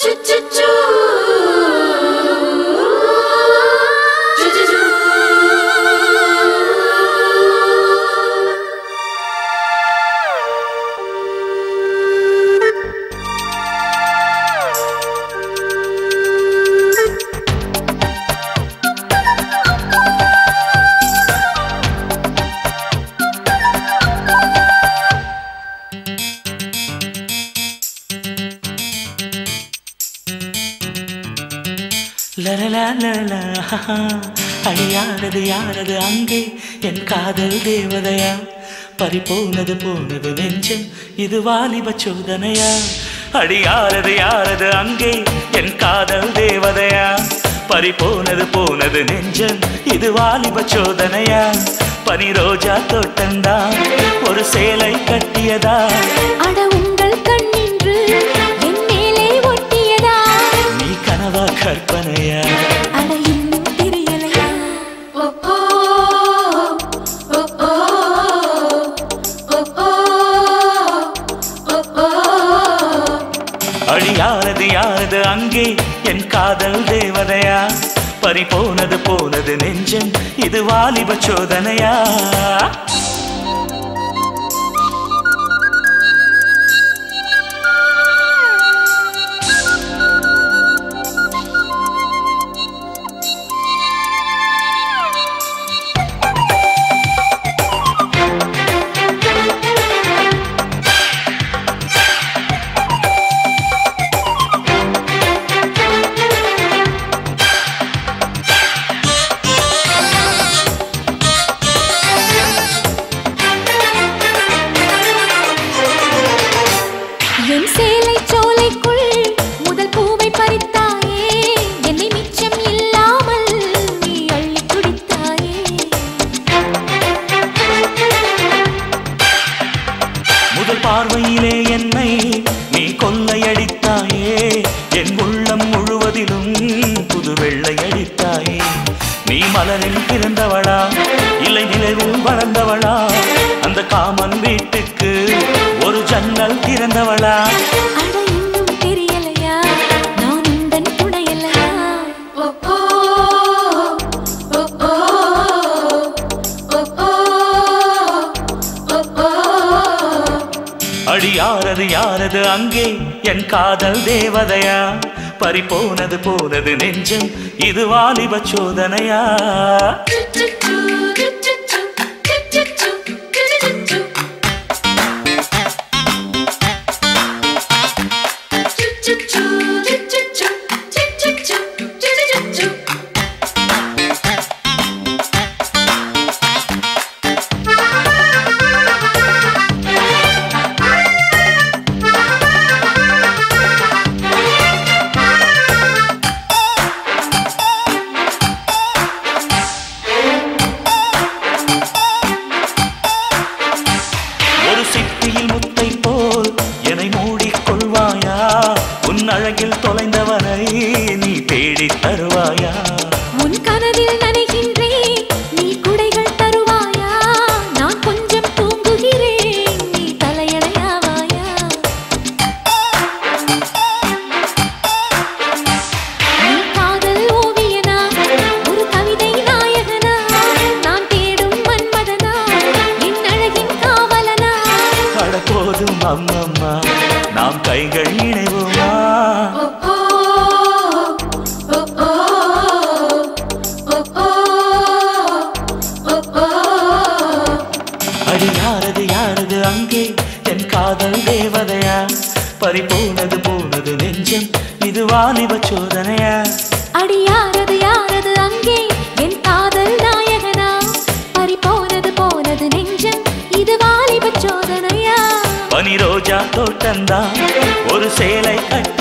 அடியாரது யாரது அங்கே என் காதல் தேவதையா பறிபோனது போனது நெஞ்சம் இது வாலிப சோதனையா அடியாரது யாரது அங்கே என் காதல் தேவதையா பறிபோனது போனது நெஞ்சம் இது வாலிப சோதனையா பனி ரோஜா தோட்டந்தா ஒரு சேலை கட்டியதா அட உங்கள் கண்ணின்று என் மேலே ஒட்டியதா நீ கனவா கற்பனையா அட இன்னும் தெரியலையா ஓ ஓ ஓ ஓ ஓ ஓ அடியாரது யாரது அங்கே என் காதல் தேவதையா பறிபோனது போனது நெஞ்சம் இது வாலிப சோதனையா என் சேலை சோலைக்குள் முதல் பூவை பறித்தாயே என்னை மிச்சம் இல்லாமல் நீ அள்ளி குடித்தாயே முதல் பார்வையிலே என்னை நீ கொள்ளையடித்தாயே என் உள்ளம் முழுவதிலும் புது வெள்ளையடித்தாயே நீ மலரில் பிறந்தவளா இல்லை நிலவில் வளர்ந்தவளா அந்த காமன் வீட்டுக்கு ஒரு ஜன்னல் திறந்தவளா அட இன்னும் தெரியலையா நான் உந்தன் துணையலையா ஓ ஓ ஓ ஓ ஓ அடியாரது யாரது அங்கே என் காதல் தேவதையா பறிபோனது போனது நெஞ்சம் இது வாலிப சோதனையா சிப்பியில் முத்தை போல் என்னை மூடிக்கொள்வாயா உன் அழகில் தொலைந்தவனை நீ தேடி தருவாயா உன் கனவில் நனைகின்றேன் நீ குடைகள் தருவாயா நான் கொஞ்சம் தூங்குகிறேன் நீ தலையணையாவாயா நீ காதல் ஓவியனா ஒரு கவிதை நாயகனா நான் தேடும் மன்மதனா என் அழகின் காவலனா அட போதும் அம்மம்மா நாம் கைகள் இணைவோமா ஓ ஓ ஓ ஓ ஓ அடியாரது யாரது அங்கே என் காதல் தேவதையா பறிபோனது போனது நெஞ்சம் இது வாலிப சோதனையா அடியாரது யாரது அங்கே என் காதல் நாயகனா பறிபோனது போனது நெஞ்சம் இது வாலிப சோதனையா பனி ரோஜா தோட்டந்தா ஒரு சேலை கட்டி